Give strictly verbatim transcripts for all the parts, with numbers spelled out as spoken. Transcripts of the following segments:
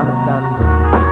understand me.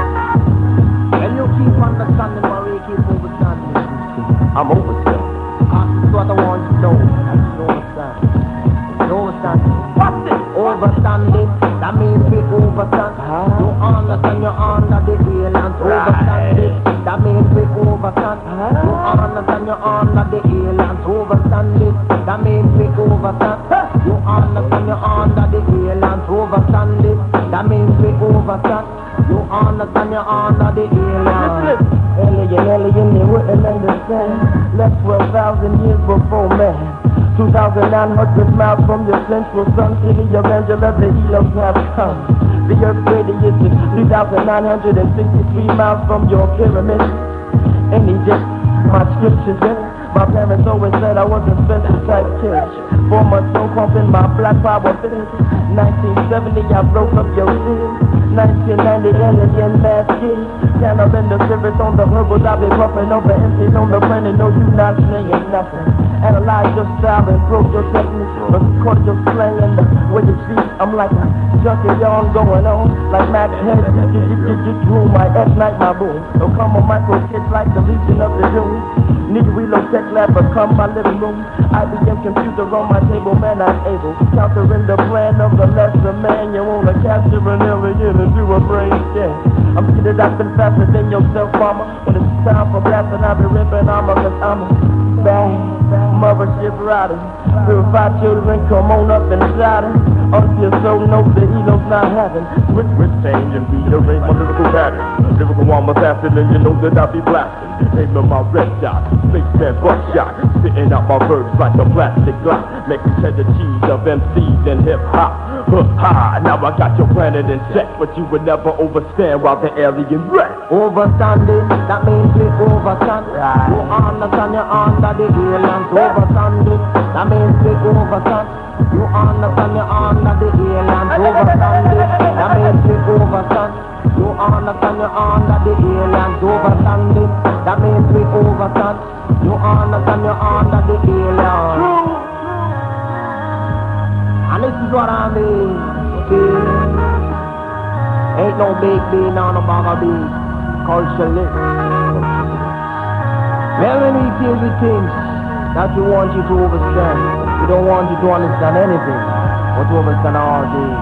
When you keep understanding, Marie, keep overstanding. I'm overstand. Cause it's what I want you to know. You understand? You understand? What's it? Overstanding. That means we overstand. Huh? You understand? You're under the aliens. Overstanding. That means we overstand. Huh? You understand? You're under the aliens. Overstanding. That means we overstand. You understand? You're under the aliens. Overstanding. That means we overstand. You understand? You're under the aliens. Alien, alien, they wouldn't understand. Less twelve thousand years before man. two thousand nine hundred miles from your central sun, city of Angela, the helos have come. The earth radius is three thousand nine hundred sixty-three miles from your pyramid. In Egypt, my scriptures in it. My parents always said I was a special type kid. Four months old, pumping my black power fitted. nineteen seventy, I broke up your city. nineteen ninety, alien mass kid. Candle in the service on the herbals, I've been puffing over empties on the planet. No, you not saying nothing. Analyze your style and grow your technique. Record your slang and the way you see. I'm like a junkie yarn going on. Like Mac Head, you get, get, get, get through my F night, my boom. Don't come on micro kids like the Legion of the Doom. Need to reload tech lab, become my living room. I B M computer on my table, man, I'm able. Countering the plan of the lesser man. You wanna capture an alien and do a brain scan. I'm skitted up and faster than yourself, mama. When it's time for blasting, I'll be ripping armor, cause I'm a bad mothership rider. Purified children, come on up inside her. Until so know the helo's not having. Switch, switch, change and rearrange my lyrical pattern. Lyrical one was faster than you know that I be blasting. Aim of my red dot, space man buckshot. Spitting out my verbs like a plastic glass. Making cheddar cheese of M Cs and hip hop. Ha! Now I got your planet in check, but you would never overstand while the alien wreck. Overstanding, that means we overstand. Right. You understand, you're under the aliens. Overstanding, that means we overstand. You understand, you're under the aliens. Overstanding, that means we overstand. You understand, you're under the aliens. Overstanding, that means we overstand. You understand, you're under the aliens. True. And this is what I mean. See? Ain't no big bean on no bag of beans. Culturalist. Very many silly things that you want you to understand. We don't want you to understand anything, but to understand all these.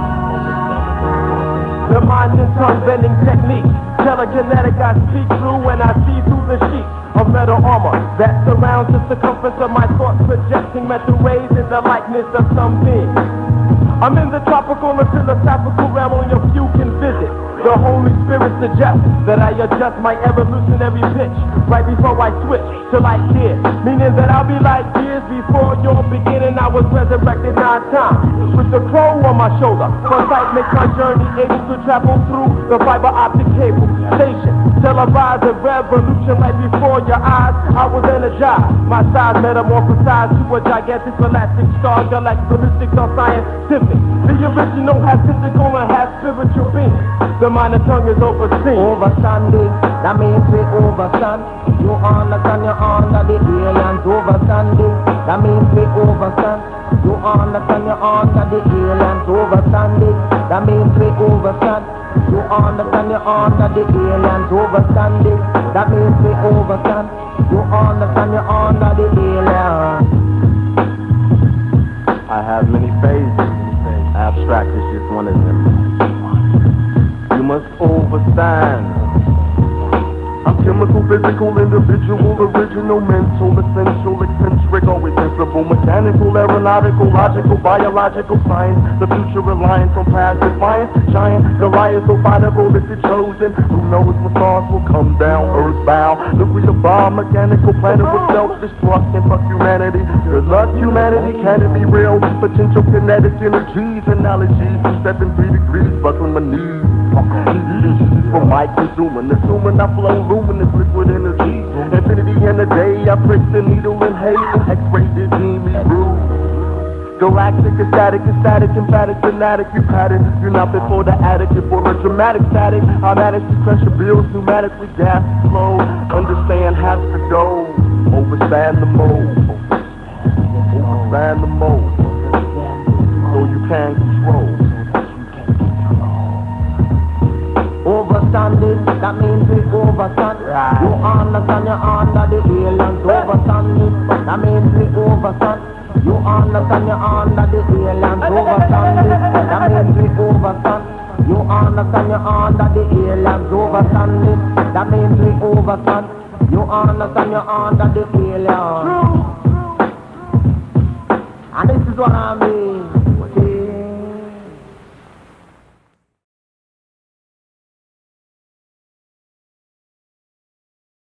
The mind and tongue bending technique. Telekinetic I speak through when I see through the sheets of metal armor that surrounds the circumference of my thoughts, projecting mental rays in the likeness of something. I'm in the tropical and philosophical realm only a few can visit. The Holy Spirit suggests that I adjust my evolutionary pitch right before I switch to like gears, meaning that I'll be like years before your beginning. I was resurrected nine times with the crow on my shoulder. First sight makes my journey able to travel through the fiber optic cable station. Televised a revolution right before your eyes. I was energized. My size metamorphosized to a gigantic galactic star. Galactic ballistics are scientific. The original has physical and has spiritual being. The mind and tongue is overseen. Overstanding, that means we overstand. You understand, you're under the aliens. Overstanding, that means we overstand. You understand, you're under the aliens. Overstanding, that means we overstand. You understand, you're under the aliens. Overstanding, that means we overstand. You understand, you're under the aliens. I have many phases. Abstract is just one of them. You must overstand. I'm chemical, physical, individual, original, mental, essential, eccentric, always sensible, mechanical, aeronautical, logical, biological, science, the future reliant from past defiance, giant, Goliath, so fightable if you're chosen. Who knows when stars will come down, earthbound, nuclear bomb, mechanical planet with self-destruction, fuck humanity. Good luck, humanity, can it be real? Potential kinetic energies, analogies, seven three degrees, buckling my knees. From my consuming, assuming I flow luminous liquid energy. Infinity in the day, I prick the needle and hate. X-ray did deem me rude. Galactic, ecstatic, ecstatic, emphatic, fanatic, you pattern. You're not before the attic, you're for a dramatic static. I manage to crush your bills pneumatically, gas slow. Understand has to go. Overstand the mode. Overstand the mode. So you can control. overstand it, that means we overstand. Right. You understand you're under the aliens, overstand it, that means we overstand. You understand you're under the aliens, overstand it, that means we overstand. You understand you're under the aliens, overstand it, that means we overstand. You understand you're under the aliens. And this is what I mean.